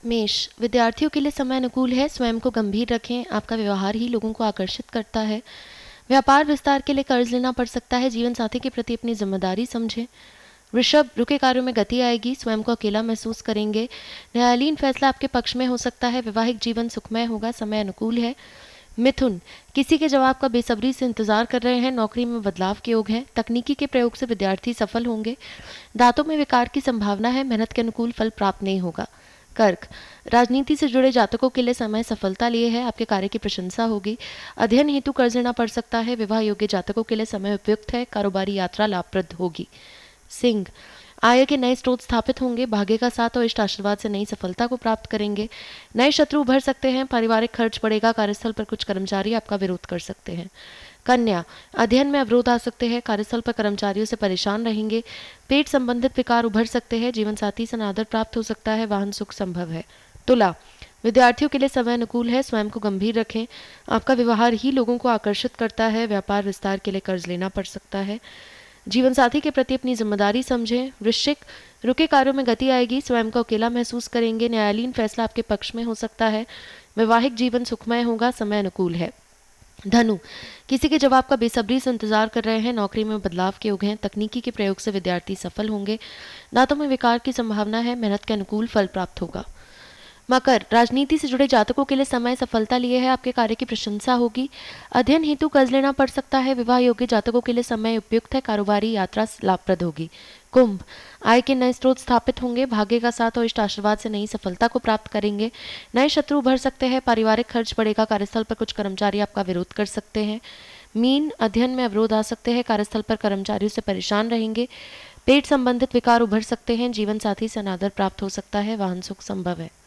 मेष, विद्यार्थियों के लिए समय अनुकूल है, स्वयं को गंभीर रखें, आपका व्यवहार ही लोगों को आकर्षित करता है। व्यापार विस्तार के लिए कर्ज लेना पड़ सकता है, जीवन साथी के प्रति अपनी जिम्मेदारी समझें। वृषभ, रुके कार्यों में गति आएगी, स्वयं को अकेला महसूस करेंगे, न्यायालयीन फैसला आपके पक्ष में हो सकता है, वैवाहिक जीवन सुखमय होगा, समय अनुकूल है। मिथुन, किसी के जवाब का बेसब्री से इंतजार कर रहे हैं, नौकरी में बदलाव के योग हैं, तकनीकी के प्रयोग से विद्यार्थी सफल होंगे। दांतों में विकार की संभावना है, मेहनत के अनुकूल फल प्राप्त नहीं होगा। कर्क, राजनीति से जुड़े जातकों के लिए समय सफलता लिए है, आपके कार्य की प्रशंसा होगी। अध्ययन हेतु कर्ज लेना पड़ सकता है, विवाह योग्य जातकों के लिए समय उपयुक्त है, कारोबारी यात्रा लाभप्रद होगी। सिंह, आय के नए स्रोत स्थापित होंगे, भाग्य का साथ और इष्ट आशीर्वाद से नई सफलता को प्राप्त करेंगे। नए शत्रु उभर सकते हैं, पारिवारिक खर्च बढ़ेगा, कार्यस्थल पर कुछ कर्मचारी आपका विरोध कर सकते हैं। कन्या, अध्ययन में अवरोध आ सकते हैं, कार्यस्थल पर कर्मचारियों से परेशान रहेंगे, पेट संबंधित विकार उभर सकते हैं, जीवन साथी से अनादर प्राप्त हो सकता है, वाहन सुख संभव है। तुला, विद्यार्थियों के लिए समय अनुकूल है, स्वयं को गंभीर रखें, आपका व्यवहार ही लोगों को आकर्षित करता है, व्यापार विस्तार के लिए कर्ज लेना पड़ सकता है, जीवन साथी के प्रति अपनी जिम्मेदारी समझें। वृश्चिक, रुके कार्यों में गति आएगी, स्वयं को अकेला महसूस करेंगे, न्यायालयीन फैसला आपके पक्ष में हो सकता है, वैवाहिक जीवन सुखमय होगा, समय अनुकूल है। धनु, किसी के जवाब का बेसब्री से इंतजार कर रहे हैं, नौकरी में बदलाव के योग हैं, तकनीकी के प्रयोग से विद्यार्थी सफल होंगे। दांतों में विकार की संभावना है, मेहनत के अनुकूल फल प्राप्त होगा। मकर, राजनीति से जुड़े जातकों के लिए समय सफलता लिए है, आपके कार्य की प्रशंसा होगी। अध्ययन हेतु कर्ज लेना पड़ सकता है, विवाह योग्य जातकों के लिए समय उपयुक्त है, कारोबारी यात्रा लाभप्रद होगी। कुंभ, आय के नए स्रोत स्थापित होंगे, भाग्य का साथ और इष्ट आशीर्वाद से नई सफलता को प्राप्त करेंगे। नए शत्रु उभर सकते हैं, पारिवारिक खर्च बढ़ेगा, कार्यस्थल पर कुछ कर्मचारी आपका विरोध कर सकते हैं। मीन, अध्ययन में अवरोध आ सकते हैं, कार्यस्थल पर कर्मचारियों से परेशान रहेंगे, पेट संबंधित विकार उभर सकते हैं, जीवन साथी से अनादर प्राप्त हो सकता है, वाहन सुख संभव है।